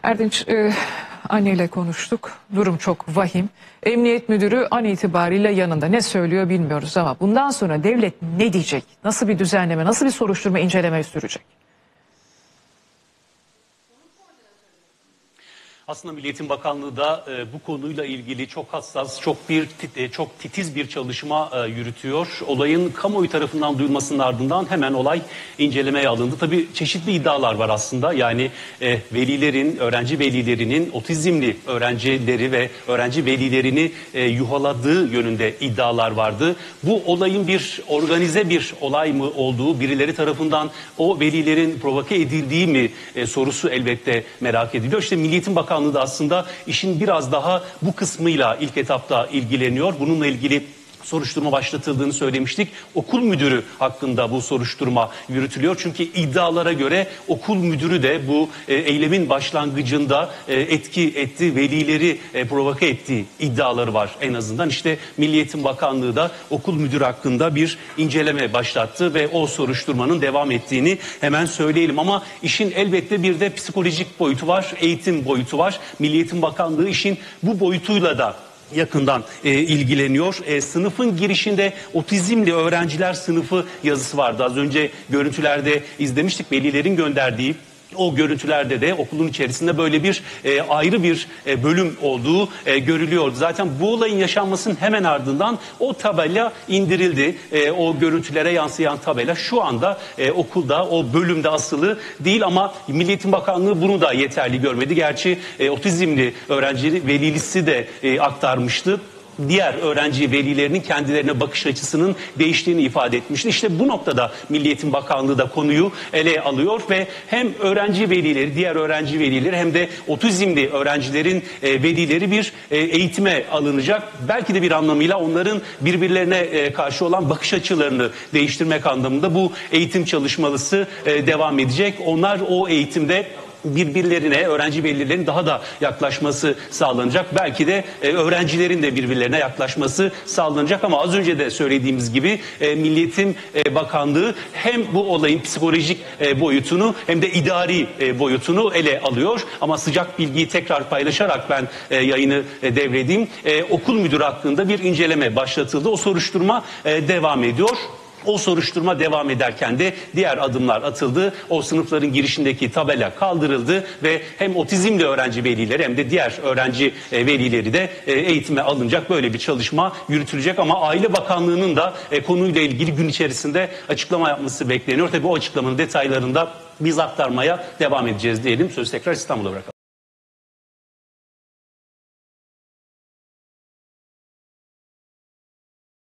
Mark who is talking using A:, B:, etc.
A: Erdinç, anneyle konuştuk. Durum çok vahim. Emniyet müdürü an itibariyle yanında. Ne söylüyor bilmiyoruz ama bundan sonra devlet ne diyecek? Nasıl bir düzenleme, nasıl bir soruşturma, inceleme sürecek?
B: Aslında Milli Eğitim Bakanlığı da bu konuyla ilgili çok hassas, çok titiz bir çalışma yürütüyor. Olayın kamuoyu tarafından duyulmasının ardından hemen olay incelemeye alındı. Tabii çeşitli iddialar var aslında. Yani velilerin, öğrenci velilerinin otizmli öğrencileri ve öğrenci velilerini yuhaladığı yönünde iddialar vardı. Bu olayın bir organize bir olay mı olduğu, birileri tarafından o velilerin provoke edildiği mi sorusu elbette merak ediliyor. İşte Milli Eğitim Bakanlığı da aslında işin biraz daha bu kısmıyla ilk etapta ilgileniyor. Bununla ilgili soruşturma başlatıldığını söylemiştik. Okul müdürü hakkında bu soruşturma yürütülüyor. Çünkü iddialara göre okul müdürü de bu eylemin başlangıcında etki etti, velileri provoke ettiği iddiaları var en azından. İşte Milli Eğitim Bakanlığı da okul müdürü hakkında bir inceleme başlattı ve o soruşturmanın devam ettiğini hemen söyleyelim. Ama işin elbette bir de psikolojik boyutu var, eğitim boyutu var. Milli Eğitim Bakanlığı işin bu boyutuyla da yakından ilgileniyor. Sınıfın girişinde otizmli öğrenciler sınıfı yazısı vardı. Az önce görüntülerde izlemiştik. Velilerin gönderdiği o görüntülerde de okulun içerisinde böyle bir ayrı bir bölüm olduğu görülüyordu. Zaten bu olayın yaşanmasının hemen ardından o tabela indirildi. O görüntülere yansıyan tabela şu anda okulda, o bölümde asılı değil ama Milli Eğitim Bakanlığı bunu da yeterli görmedi. Gerçi otizmli öğrenci velisi de aktarmıştı. Diğer öğrenci velilerinin kendilerine bakış açısının değiştiğini ifade etmişti. İşte bu noktada Milli Eğitim Bakanlığı da konuyu ele alıyor ve hem öğrenci velileri, diğer öğrenci velileri hem de otizmli öğrencilerin velileri bir eğitime alınacak. Belki de bir anlamıyla onların birbirlerine karşı olan bakış açılarını değiştirmek anlamında bu eğitim çalışması devam edecek. Onlar o eğitimde birbirlerine, öğrenci velilerinin daha da yaklaşması sağlanacak. Belki de öğrencilerin de birbirlerine yaklaşması sağlanacak ama az önce de söylediğimiz gibi Milli Eğitim Bakanlığı hem bu olayın psikolojik boyutunu hem de idari boyutunu ele alıyor. Ama sıcak bilgiyi tekrar paylaşarak ben yayını devredeyim. Okul müdürü hakkında bir inceleme başlatıldı. O soruşturma devam ediyor. O soruşturma devam ederken de diğer adımlar atıldı. O sınıfların girişindeki tabela kaldırıldı ve hem otizmli öğrenci velileri hem de diğer öğrenci velileri de eğitime alınacak. Böyle bir çalışma yürütülecek ama Aile Bakanlığı'nın da konuyla ilgili gün içerisinde açıklama yapması bekleniyor. Tabii o açıklamanın detaylarını da biz aktarmaya devam edeceğiz diyelim. Sözü tekrar İstanbul'a bırakalım.